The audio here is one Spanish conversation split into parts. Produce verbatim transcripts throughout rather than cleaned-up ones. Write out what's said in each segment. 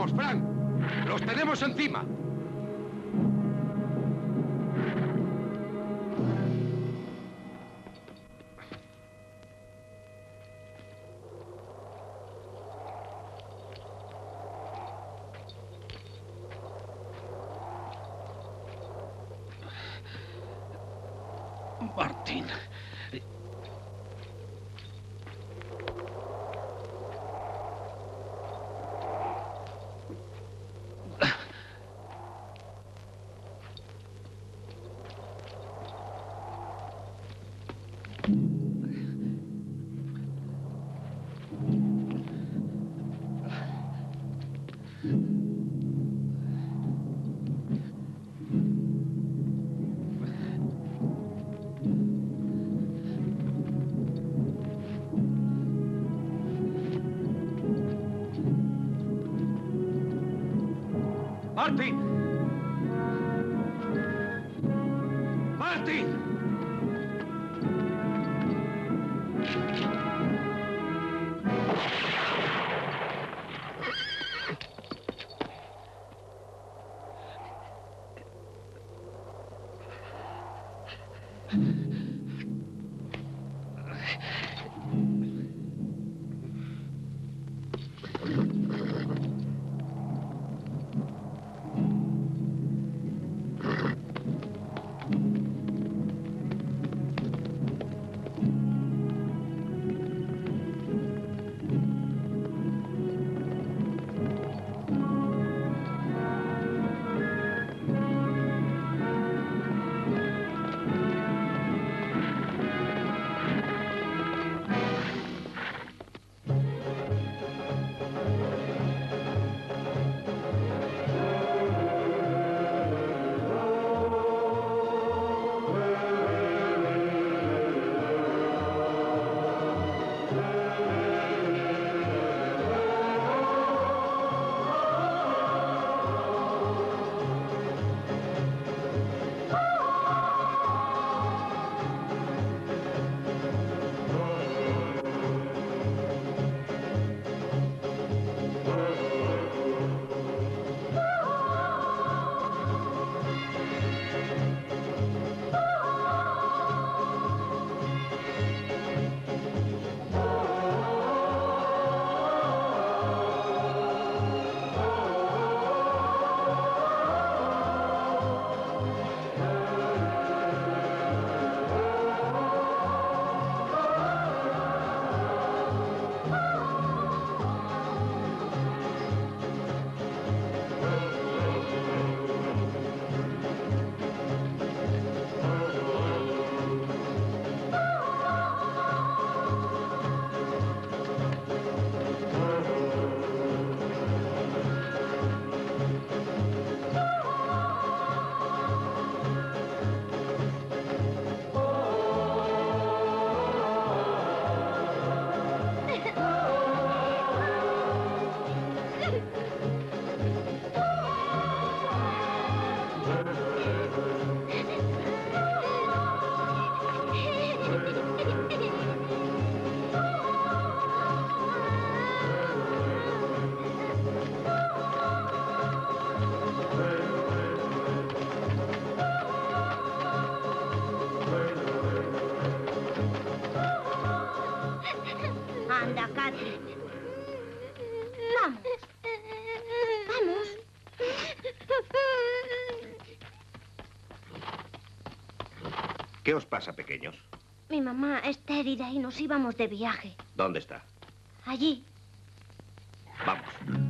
¡Vamos, Frank! ¡Los tenemos encima! Martin. ¡Martin! ¡Martin! Anda, Katy. Vamos. Vamos. ¿Qué os pasa, pequeños? Mi mamá está herida y nos íbamos de viaje. ¿Dónde está? Allí. Vamos.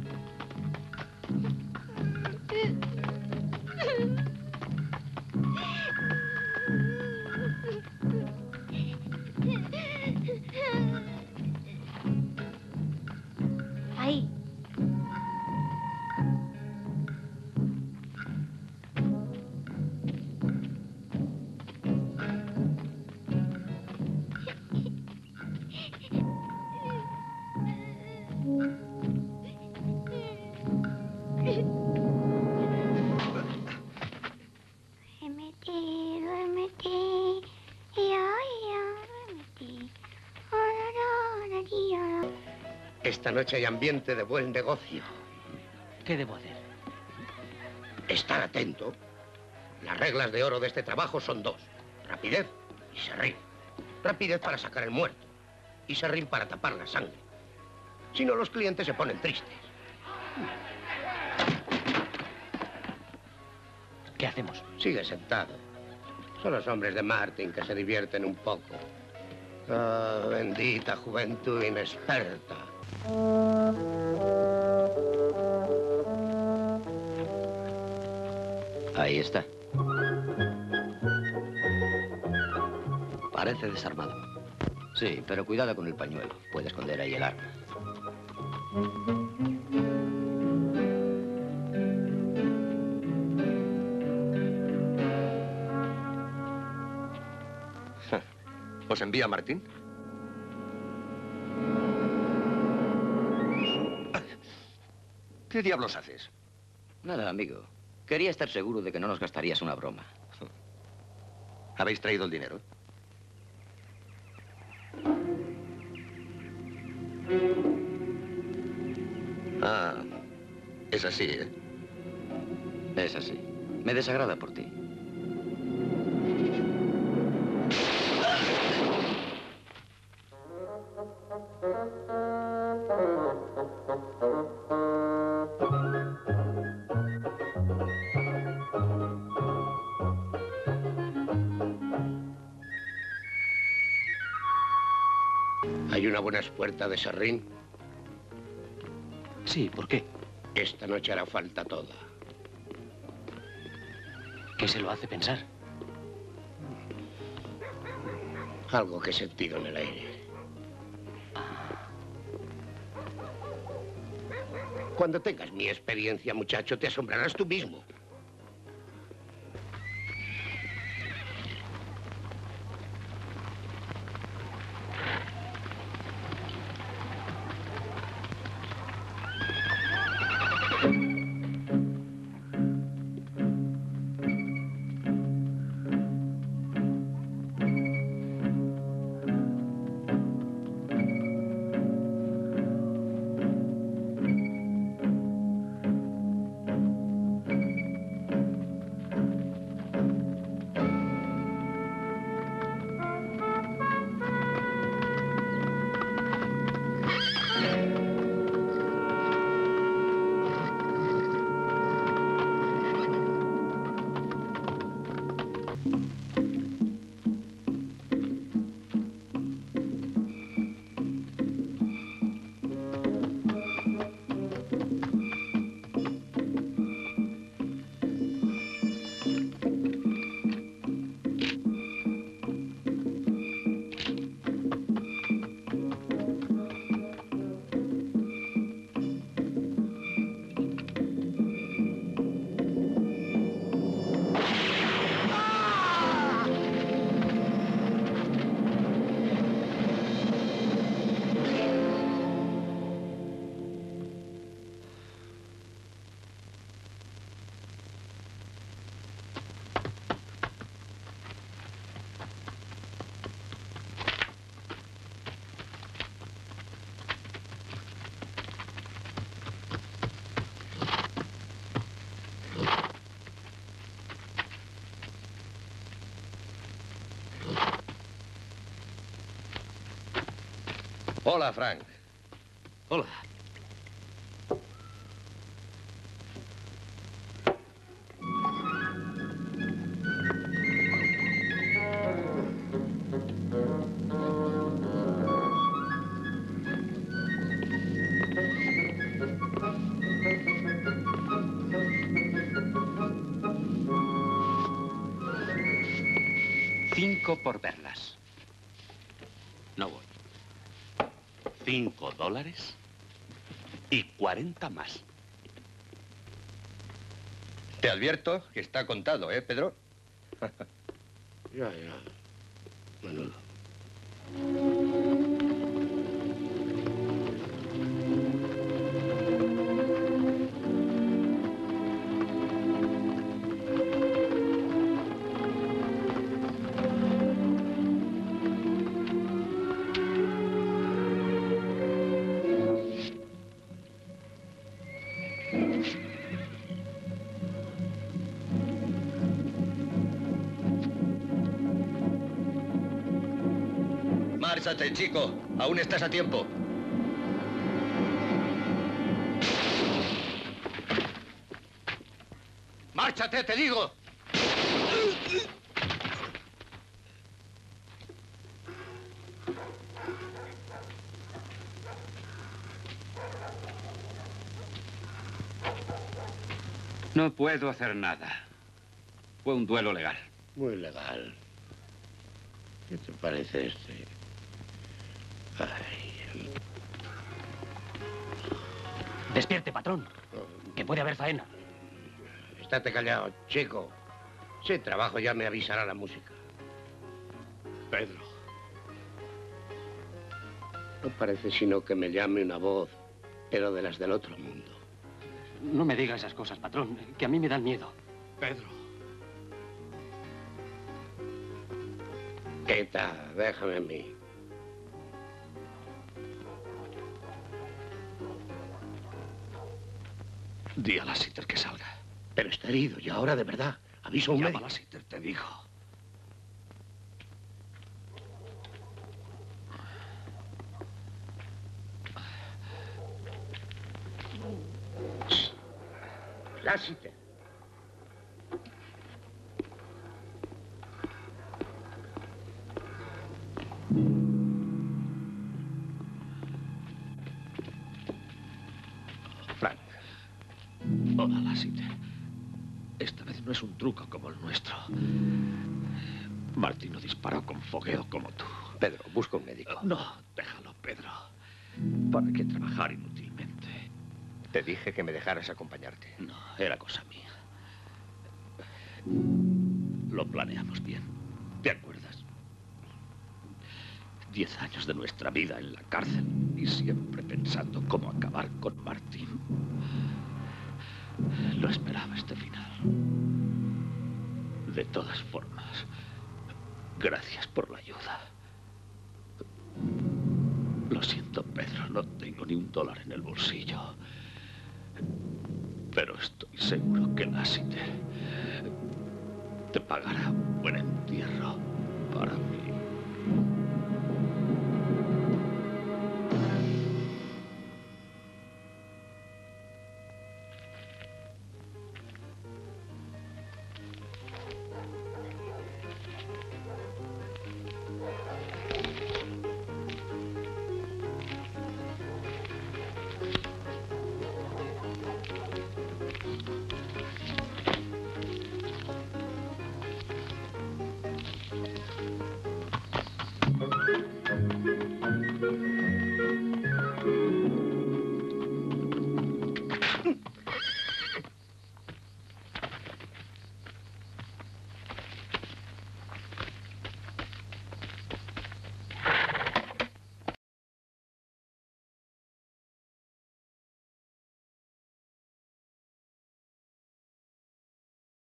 Ahí. Duérmete, duérmete, ya, ya, duérmete. Esta noche hay ambiente de buen negocio. ¿Qué debo hacer? Estar atento. Las reglas de oro de este trabajo son dos. Rapidez y serrín. Rapidez para sacar el muerto. Y serrín para tapar la sangre. Si no, los clientes se ponen tristes. ¿Qué hacemos? Sigue sentado. Son los hombres de Martin que se divierten un poco. Ah, bendita juventud inexperta. Ahí está. Parece desarmado. Sí, pero cuidado con el pañuelo. Puede esconder ahí el arma. ¿Os envía Martín? ¿Qué diablos haces? Nada, amigo. Quería estar seguro de que no nos gastarías una broma. ¿Habéis traído el dinero? Ah, es así, ¿eh? Es así. Me desagrada por ti. ¿Hay una buena espuerta de serrín? Sí, ¿por qué? Esta noche hará falta toda. ¿Qué se lo hace pensar? Algo que he sentido en el aire. Cuando tengas mi experiencia, muchacho, te asombrarás tú mismo. Hola, Frank. Hola. Cinco por verlas. No voy. Cinco dólares y cuarenta más. Te advierto que está contado, ¿eh, Pedro? Ya, ya. Menudo. Márchate, chico. Aún estás a tiempo. ¡Márchate, te digo! No puedo hacer nada. Fue un duelo legal. Muy legal. ¿Qué te parece este? Ay. Despierte, patrón. Que puede haber faena. Estate callado, chico. Si trabajo ya me avisará la música. Pedro. No parece sino que me llame una voz, pero de las del otro mundo. No me diga esas cosas, patrón, que a mí me dan miedo. Pedro. Quieta, déjame a mí. Di a Lassiter que salga. Pero está herido y ahora de verdad. Aviso a un Llama médico. a Lassiter, te dijo. Lassiter. Frank. Hola, Lassiter. Esta vez no es un truco como el nuestro. Martín no disparó con fogueo como tú. Pedro, busca un médico. No, déjalo, Pedro. ¿Para qué trabajar inútilmente? Te dije que me dejaras acompañarte. No, era cosa mía. Lo planeamos bien. ¿Te acuerdas? Diez años de nuestra vida en la cárcel y siempre pensando cómo acabar con Martín. Lo esperaba este final. De todas formas, gracias por la ayuda. Lo siento, Pedro, no tengo ni un dólar en el bolsillo. Pero estoy seguro que Lassiter te pagará un buen entierro para mí.